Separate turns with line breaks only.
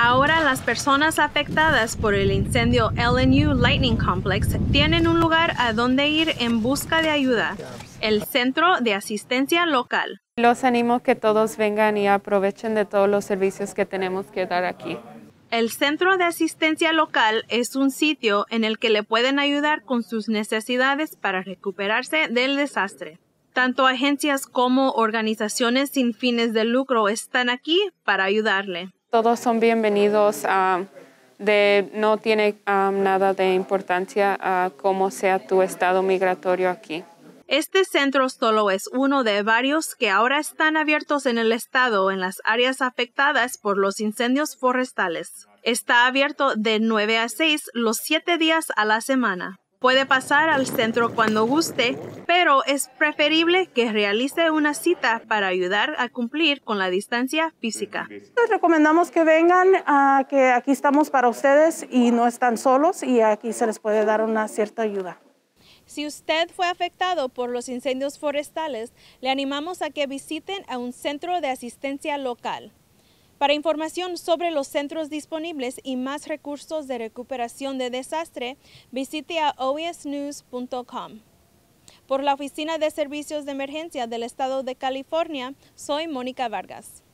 Ahora las personas afectadas por el incendio LNU Lightning Complex tienen un lugar a donde ir en busca de ayuda, el Centro de Asistencia Local.
Los animo que todos vengan y aprovechen de todos los servicios que tenemos que dar aquí.
El Centro de Asistencia Local es un sitio en el que le pueden ayudar con sus necesidades para recuperarse del desastre. Tanto agencias como organizaciones sin fines de lucro están aquí para ayudarle.
Todos son bienvenidos. No tiene nada de importancia cómo sea tu estado migratorio aquí.
Este centro solo es uno de varios que ahora están abiertos en el estado en las áreas afectadas por los incendios forestales. Está abierto de 9 a 6 los 7 días a la semana. Puede pasar al centro cuando guste, pero es preferible que realice una cita para ayudar a cumplir con la distancia física.
Les recomendamos que vengan, que aquí estamos para ustedes y no están solos y aquí se les puede dar una cierta ayuda.
Si usted fue afectado por los incendios forestales, le animamos a que visiten a un centro de asistencia local. Para información sobre los centros disponibles y más recursos de recuperación de desastre, visite a oesnews.com. Por la Oficina de Servicios de Emergencia del Estado de California, soy Mónica Vargas.